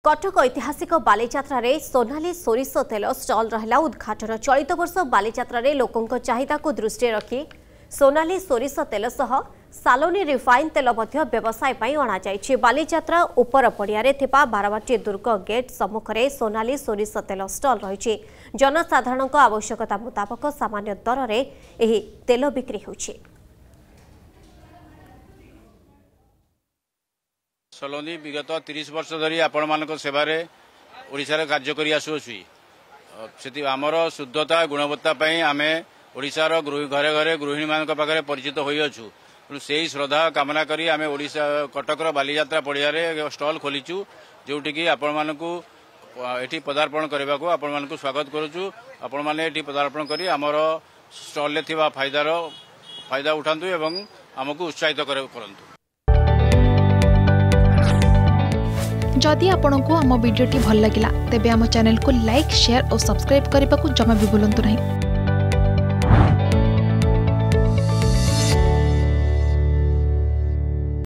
कटक ऐतिहासिक बालीजात्रा रे सोनाली सोरिष तेल स्टल रहा उद्घाटन। चलित वर्ष बालीजात्रा रे लोकों चाहिदा को दृष्टि रखी सोनाली सोरिष तेल सह सालोनी रिफाइन तेल व्यवसाय अणा जाइछि। बालीजात्रा उपर पड़िया बारवाटी दुर्ग गेट सम्मुख में सोनाली सोरिष तेल स्टल रही। जनसाधारण आवश्यकता मुताबक सामान्य दर में एही तेल बिक्री होछि। सलोनी विगत 30 वर्ष धरी आपण मानक सेवारे ओडिशारे कार्य करि आसुछि। सेति आमर शुद्धता गुणवत्ता पई आमे ओडिशार घरे घरे गृहिणी मानक पाखरे परिचित होई अछु। सेही श्रद्धा कामना करी आमे ओडिशा कटकर बालीजात्रा पड़िया रे स्टॉल खोलीचु, जोटी कि आपण मानकु एठी पदार्पण करबाको आपण मानकु स्वागत करूछु। आपण माने एठी पदार्पण करी आमर स्टॉल ले थिबा फायदा उठांतु एवं हमकु उत्साहित करंतु। जदि आपंक आम भिडी भल लगा तेब आम चैनल को लाइक शेयर और सब्सक्राइब करने को जमा भी भूलु नहीं।